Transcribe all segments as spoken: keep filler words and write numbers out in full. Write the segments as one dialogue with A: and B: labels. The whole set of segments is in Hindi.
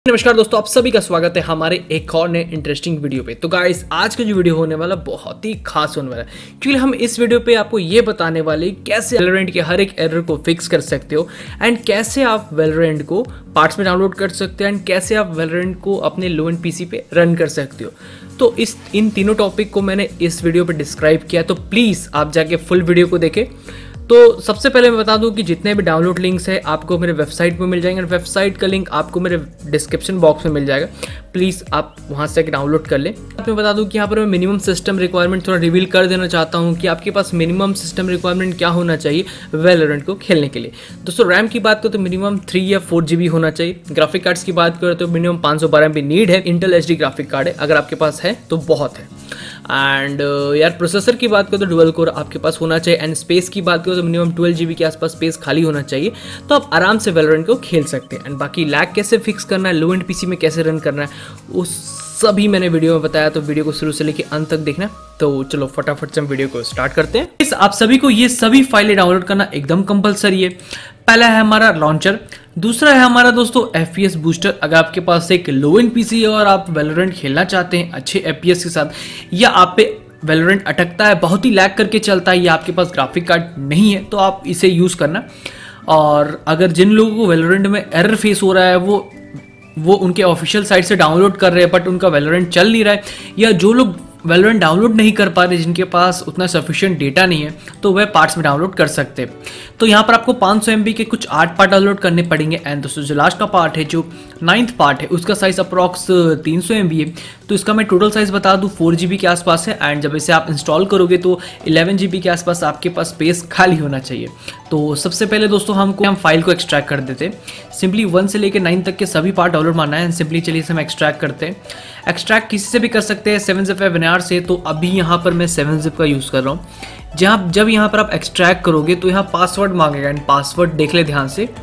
A: नमस्कार दोस्तों, आप सभी का स्वागत है हमारे एक और नए इंटरेस्टिंग वीडियो पे। तो गाइस, आज का जो वीडियो होने वाला बहुत ही खास होने वाला है, क्योंकि हम इस वीडियो पे आपको ये बताने वाले हैं कैसे वैलोरेंट के हर एक एरर को फिक्स कर सकते हो एंड कैसे आप वैलोरेंट को पार्ट्स में डाउनलोड कर सकते हो एंड कैसे आप वैलोरेंट को अपने लो एंड पीसी पे रन कर सकते हो। तो इस इन तीनों टॉपिक को मैंने इस वीडियो पे डिस्क्राइब किया, तो प्लीज़ आप जाके फुल वीडियो को देखें। तो सबसे पहले मैं बता दूं कि जितने भी डाउनलोड लिंक्स है आपको मेरे वेबसाइट में मिल जाएंगे। वेबसाइट का लिंक आपको मेरे डिस्क्रिप्शन बॉक्स में मिल जाएगा, प्लीज़ आप वहां से डाउनलोड कर लें। मैं बता दूं कि यहाँ पर मैं मिनिमम सिस्टम रिक्वायरमेंट थोड़ा रिवील कर देना चाहता हूँ कि आपके पास मिनिमम सिस्टम रिक्वायरमेंट क्या होना चाहिए वैलोरेंट को खेलने के लिए। दोस्तों, रैम की बात करो तो मिनिमम थ्री या फोर जी बी होना चाहिए। ग्राफिक कार्ड्स की बात करो तो मिनिमम पाँच सौ बारह एम बी नीड है। Intel H D graphic card है, अगर आपके पास है तो बहुत है। एंड uh, यार प्रोसेसर की बात करो तो डुअल कोर आपके पास होना चाहिए। एंड स्पेस की बात करो तो मिनिमम ट्वेल्व जीबी के आसपास स्पेस खाली होना चाहिए, तो आप आराम से वैलोरेंट को खेल सकते हैं। एंड बाकी लैग कैसे फिक्स करना है, लो एंड पीसी में कैसे रन करना है, उस सभी मैंने वीडियो में बताया, तो वीडियो को शुरू से लेकर अंत तक देखना। तो चलो फटाफट से हम वीडियो को स्टार्ट करते हैं। इस आप सभी को ये सभी फाइलें डाउनलोड करना एकदम कंपलसरी है। पहला है हमारा लॉन्चर, दूसरा है हमारा दोस्तों एफ पी एस बूस्टर। अगर आपके पास एक लो एंड पीसी है और आप वैलोरेंट खेलना चाहते हैं अच्छे एफ पी एस के साथ, या आप पे वैलोरेंट अटकता है, बहुत ही लैग करके चलता है, या आपके पास ग्राफिक कार्ड नहीं है, तो आप इसे यूज़ करना। और अगर जिन लोगों को वैलोरेंट में एरर फेस हो रहा है, वो वो उनके ऑफिशियल साइट से डाउनलोड कर रहे हैं बट उनका वैलोरेंट चल नहीं रहा है, या जो लोग वैलोरेंट डाउनलोड नहीं कर पा रहे, जिनके पास उतना सफिशिएंट डेटा नहीं है, तो वह पार्ट्स में डाउनलोड कर सकते हैं। तो यहाँ पर आपको पाँच सौ एम बी के कुछ आठ पार्ट डाउनलोड करने पड़ेंगे। एंड दोस्तों, जो लास्ट का पार्ट है, जो नाइन्थ पार्ट है, उसका साइज अप्रॉक्स तीन सौ एम बी है। तो इसका मैं टोटल साइज बता दूँ, फोर जी बी के आसपास है। एंड जब इसे आप इंस्टॉल करोगे तो इलेवन जी बी के आसपास आपके पास स्पेस खाली होना चाहिए। तो सबसे पहले दोस्तों हमको हम फाइल को एक्सट्रैक्ट कर देते हैं। सिंपली वन से लेकर नाइन तक के सभी पार्ट डाउनलोड मारना है। सिंपली चलिए इसे हम एक्सट्रैक्ट करते हैं। एक्सट्रैक्ट किसी से भी कर सकते हैं, सेवन जिप वेबिनार से। तो अभी यहाँ पर मैं सेवन जिप का यूज़ कर रहा हूँ। जहाँ जब यहाँ पर आप एक्सट्रैक्ट करोगे तो यहाँ पासवर्ड मांगेगा, एंड पासवर्ड देख ले ध्यान से।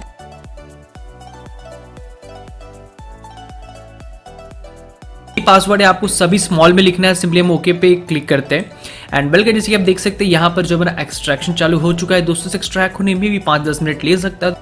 A: पासवर्ड है, आपको सभी स्मॉल में लिखना है। सिंपली हम ओके पे क्लिक करते हैं। एंड वेल, जैसे कि आप देख सकते हैं यहाँ पर जो मेरा एक्सट्रैक्शन चालू हो चुका है। दोस्तों, से एक्सट्रैक्ट होने में भी पाँच दस मिनट ले सकता है।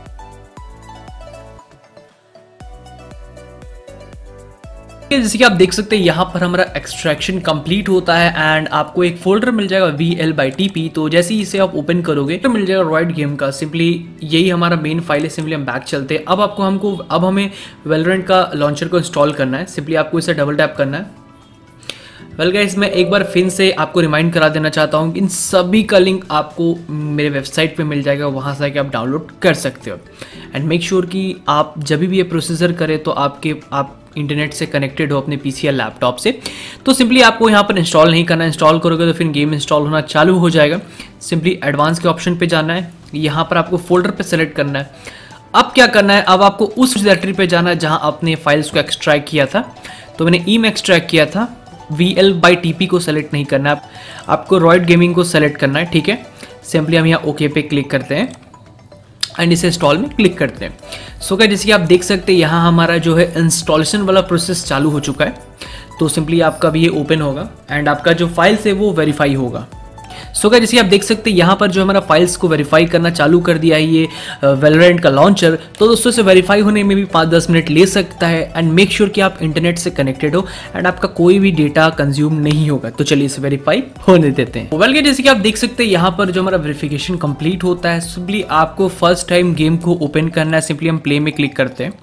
A: जैसे कि आप देख सकते हैं यहाँ पर हमारा एक्सट्रैक्शन कंप्लीट होता है एंड आपको एक फोल्डर मिल जाएगा V L by T P. तो जैसे ही इसे आप ओपन करोगे तो मिल जाएगा रॉइड गेम का। सिंपली यही हमारा मेन फाइल है। सिंपली हम बैक चलते हैं। अब आपको हमको अब हमें वैलोरेंट का लॉन्चर को इंस्टॉल करना है। सिंपली आपको इसे डबल टैप करना है। वेल गाइस, मैं एक बार फिर से आपको रिमाइंड करा देना चाहता हूँ कि इन सभी का लिंक आपको मेरे वेबसाइट पे मिल जाएगा, वहाँ से आके आप डाउनलोड कर सकते हो। एंड मेक श्योर कि आप जब भी ये प्रोसीजर करें तो आपके आप इंटरनेट से कनेक्टेड हो अपने पीसी या लैपटॉप से। तो सिंपली आपको यहाँ पर इंस्टॉल नहीं करना। इंस्टॉल करोगे तो फिर गेम इंस्टॉल होना चालू हो जाएगा। सिंपली एडवांस के ऑप्शन पे जाना है। यहाँ पर आपको फोल्डर पे सेलेक्ट करना है। अब क्या करना है, अब आपको उस डायरेक्टरी पे जाना है जहाँ आपने फाइल्स को एक्सट्रैक्ट किया था। तो मैंने ई में एक्सट्रैक्ट किया था। V L by T P को सेलेक्ट नहीं करना है, आपको रॉइड गेमिंग को सेलेक्ट करना है। ठीक है, सिंपली हम यहाँ ओके पे क्लिक करते हैं एंड इसे इंस्टॉल में क्लिक करते हैं। सो गाइस, जैसे कि आप देख सकते हैं यहाँ हमारा जो है इंस्टॉलेशन वाला प्रोसेस चालू हो चुका है। तो सिंपली आपका भी ये ओपन होगा एंड आपका जो फाइल्स है वो वेरीफाई होगा। सो गाइस, जैसे आप देख सकते हैं यहाँ पर जो हमारा फाइल्स को वेरीफाई करना चालू कर दिया है ये वैलोरेंट का लॉन्चर। तो दोस्तों, से वेरीफाई होने में भी पाँच दस मिनट ले सकता है। एंड मेक श्योर कि आप इंटरनेट से कनेक्टेड हो एंड आपका कोई भी डेटा कंज्यूम नहीं होगा। तो चलिए इसे वेरीफाई होने देते हैं। वेल, जैसे कि आप देख सकते हैं यहाँ पर जो हमारा वेरिफिकेशन कंप्लीट होता है। सिंपली आपको फर्स्ट टाइम गेम को ओपन करना है। सिंपली हम प्ले में क्लिक करते हैं।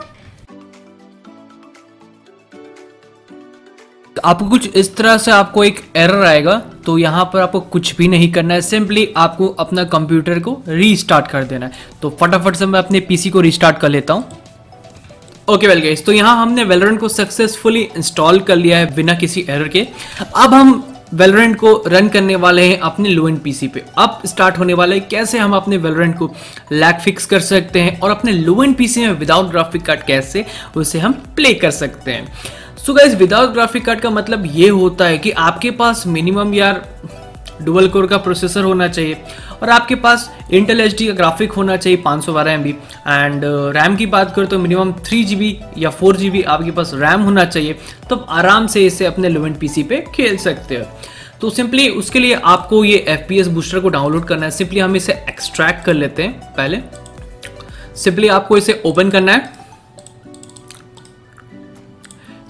A: आपको कुछ इस तरह से आपको एक एरर आएगा। तो यहाँ पर आपको कुछ भी नहीं करना है, सिंपली आपको अपना कंप्यूटर को रीस्टार्ट कर देना है। तो फटाफट से मैं अपने पीसी को रीस्टार्ट कर लेता हूँ। ओके वेल गाइस, तो यहाँ हमने वैलोरेंट को सक्सेसफुली इंस्टॉल कर लिया है बिना किसी एरर के। अब हम वैलोरेंट को रन करने वाले हैं अपने लो एंड पीसी पे। अब स्टार्ट होने वाला है कैसे हम अपने वैलोरेंट को लैग फिक्स कर सकते हैं और अपने लो एंड पीसी में विदाउट ग्राफिक कार्ड कैसे उसे हम प्ले कर सकते हैं। So guys, without graphic card का मतलब ये होता है कि आपके पास मिनिमम यार डुअल कोर का प्रोसेसर होना चाहिए और आपके पास इंटेल एच डी का ग्राफिक होना चाहिए पाँच सौ बारह एम बी। एंड रैम की बात करें तो मिनिमम थ्री जी बी या फोर जी बी आपके पास रैम होना चाहिए, तो आराम से इसे अपने लो एंड पीसी पे खेल सकते हो। तो सिंपली उसके लिए आपको ये एफ पी एस बूस्टर को डाउनलोड करना है। सिंपली हम इसे एक्सट्रैक्ट कर लेते हैं। पहले सिंपली आपको इसे ओपन करना है।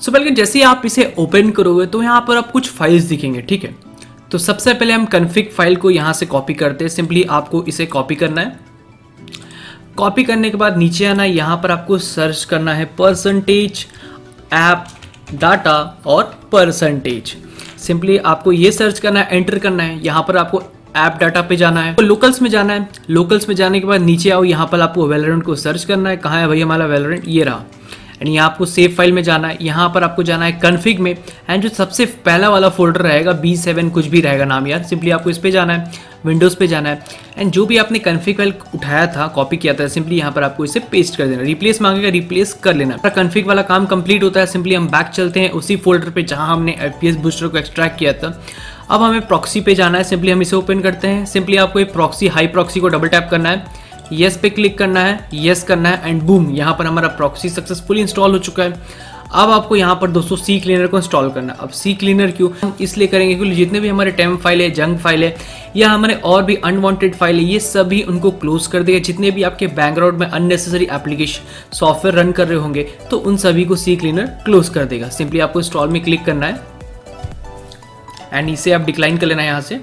A: सो बल्कि जैसे ही आप इसे ओपन करोगे तो यहाँ पर आप कुछ फाइल्स दिखेंगे, ठीक है। तो सबसे पहले हम कॉन्फ़िग फाइल को यहाँ से कॉपी करते हैं। सिंपली आपको इसे कॉपी करना है। कॉपी करने के बाद नीचे आना है, यहाँ पर आपको सर्च करना है परसेंटेज ऐप डाटा और परसेंटेज। सिंपली आपको ये सर्च करना है, एंटर करना है। यहाँ पर आपको ऐप डाटा पे जाना है, तो लोकल्स में जाना है। लोकल्स में जाने के बाद नीचे आओ, यहाँ पर आपको वैलोरेंट को सर्च करना है। कहाँ है भाई हमारा वैलोरेंट, ये रहा। एंड यहाँ आपको सेव फाइल में जाना है। यहाँ पर आपको जाना है कॉन्फ़िग में, एंड जो सबसे पहला वाला फोल्डर रहेगा बी सेवन कुछ भी रहेगा नाम यार, सिंपली आपको इस पे जाना है, विंडोज़ पे जाना है। एंड जो भी आपने कॉन्फ़िग फाइल उठाया था, कॉपी किया था, सिंपली यहाँ पर आपको इसे पेस्ट कर देना। रिप्लेस मांगेगा, रिप्लेस कर लेना। कॉन्फ़िग वाला काम कंप्लीट होता है। सिंपली हम बैक चलते हैं उसी फोल्डर पे जहाँ हमने एफ पी एस बूस्टर को एक्सट्रैक्ट किया था। अब हमें प्रॉक्सी पे जाना है। सिंपली हम इसे ओपन करते हैं। सिंपली आपको एक प्रॉक्सी हाई प्रॉक्सी को डबल टैप करना है, यस पे क्लिक करना है, यस करना है, एंड बूम, यहाँ पर हमारा प्रॉक्सी सक्सेसफुली इंस्टॉल हो चुका है। अब आपको यहाँ पर दोस्तों सी क्लीनर को इंस्टॉल करना है। अब सी क्लीनर क्यों, हम इसलिए करेंगे क्योंकि जितने भी हमारे टेम्प फाइल है, जंक फाइल है, या हमारे और भी अनवांटेड फाइल है, ये सभी उनको क्लोज कर देगा। जितने भी आपके बैकग्राउंड में अननेसेसरी एप्लीकेशन सॉफ्टवेयर रन कर रहे होंगे तो उन सभी को सी क्लीनर क्लोज कर देगा। सिंपली आपको इंस्टॉल में क्लिक करना है एंड इसे आप डिक्लाइन कर लेना है यहाँ से।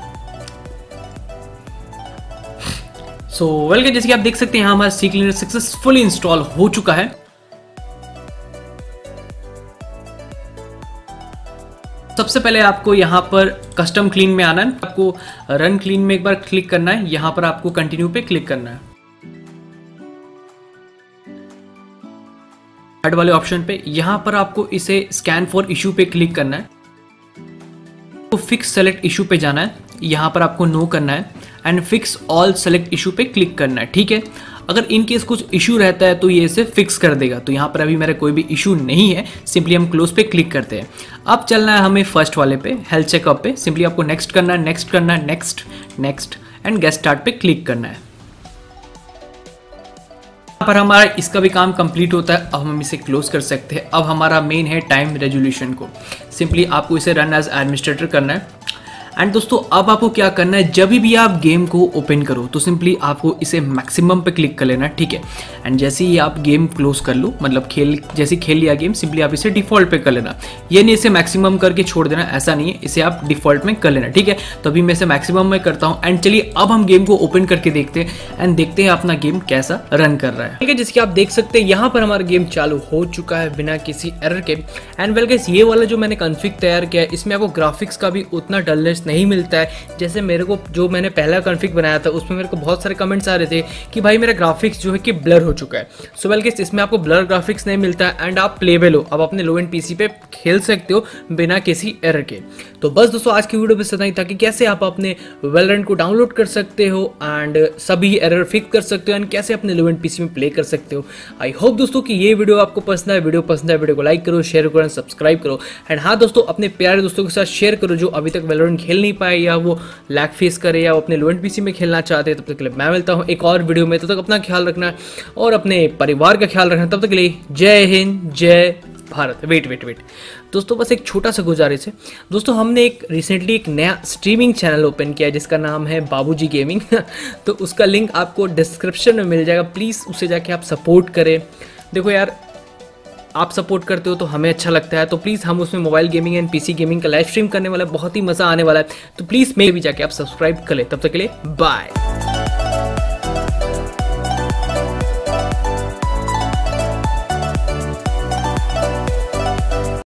A: सो वेल जैसे कि आप देख सकते हैं यहाँ हमारा सी क्लीनर सक्सेसफुली इंस्टॉल हो चुका है। सबसे पहले आपको यहाँ पर कस्टम क्लीन में आना है। आपको रन क्लीन में एक बार क्लिक करना है। यहाँ पर आपको कंटिन्यू पे क्लिक करना है। थर्ड वाले ऑप्शन पे यहाँ पर आपको इसे स्कैन फॉर इशू पे क्लिक करना है। तो फिक्स सेलेक्ट इशू पे जाना है। यहाँ पर आपको नो करना है and fix all select issue पे क्लिक करना है, ठीक है। अगर इन केस कुछ इशू रहता है तो ये इसे फिक्स कर देगा। तो यहाँ पर अभी मेरा कोई भी इशू नहीं है। सिंपली हम क्लोज पे क्लिक करते हैं। अब चलना है हमें फर्स्ट वाले पे, हेल्थ चेकअप पे। सिंपली आपको नेक्स्ट करना है, नेक्स्ट करना है, next next and get start पे क्लिक करना है। यहाँ पर हमारा इसका भी काम कंप्लीट होता है। अब हम इसे क्लोज कर सकते हैं। अब हमारा मेन है टाइम रेजोल्यूशन को। सिंपली आपको इसे रन एज एडमिनिस्ट्रेटर करना है। एंड दोस्तों अब आपको क्या करना है, जब भी आप गेम को ओपन करो तो सिंपली आपको इसे मैक्सिमम पे क्लिक कर लेना है, ठीक है। एंड जैसे ही आप गेम क्लोज कर लो, मतलब खेल जैसे खेल लिया गेम, सिंपली आप इसे डिफॉल्ट पे कर लेना। ये नहीं इसे मैक्सिमम करके छोड़ देना, ऐसा नहीं है, इसे आप डिफॉल्ट में कर लेना, ठीक है। तो अभी मैं इसे मैक्सिमम में करता हूँ। एंड चलिए अब हम गेम को ओपन करके देखते हैं एंड देखते हैं अपना गेम कैसा रन कर रहा है, ठीक है। जैसे कि आप देख सकते हैं यहाँ पर हमारा गेम चालू हो चुका है बिना किसी एरर के। एंड वेल गाइस, ये वाला जो मैंने कॉन्फ़िग तैयार किया है, इसमें आपको ग्राफिक्स का भी उतना डलनेस नहीं मिलता है। जैसे मेरे को जो मैंने पहला कॉन्फ़िग बनाया था उसमें मेरे को बहुत सारे कमेंट्स आ रहे थे कि भाई मेरा ग्राफिक्स जो है कि ब्लर हो चुका है। सो वेल गाइस, इसमें आपको ब्लर ग्राफिक्स नहीं मिलता है एंड आप प्लेबल हो, आप अपने लो एंड पीसी पे खेल सकते हो बिना किसी एरर के। तो बस दोस्तों आज की वीडियो में इतना ही था कि कैसे आप अपने वैलोरेंट को डाउनलोड कर सकते हो एंड सभी एरर फिक्स कर सकते हो एंड कैसे अपने लो एंड पीसी में प्ले कर सकते हो। आई होप दोस्तों कि ये वीडियो आपको पसंद है। वीडियो पसंद है वीडियो को लाइक करो, शेयर करो एंड सब्सक्राइब करो। एंड हाँ दोस्तों, अपने प्यारे दोस्तों के साथ शेयर करो जो अभी तक वैलोरेंट खेल नहीं पाए या वो लैग फेस करे या वो अपने लो एंड पीसी में खेलना चाहते हैं। तब तक के लिए मैं मिलता हूँ एक और वीडियो में। तब तक अपना ख्याल रखना और अपने परिवार का ख्याल रखना। तब तक के लिए जय हिंद, जय भारत। वेट वेट वेट दोस्तों, बस एक छोटा सा गुजारिश है दोस्तों, हमने एक रिसेंटली एक नया स्ट्रीमिंग चैनल ओपन किया है जिसका नाम है बाबूजी गेमिंग तो उसका लिंक आपको डिस्क्रिप्शन में मिल जाएगा। प्लीज़ उसे जाके आप सपोर्ट करें। देखो यार, आप सपोर्ट करते हो तो हमें अच्छा लगता है। तो प्लीज़ हम उसमें mobile gaming and PC gaming का लाइव स्ट्रीम करने वाला है, बहुत ही मज़ा आने वाला है। तो प्लीज़ मेरे भी जाके आप सब्सक्राइब कर ले। तब तक के लिए बाय।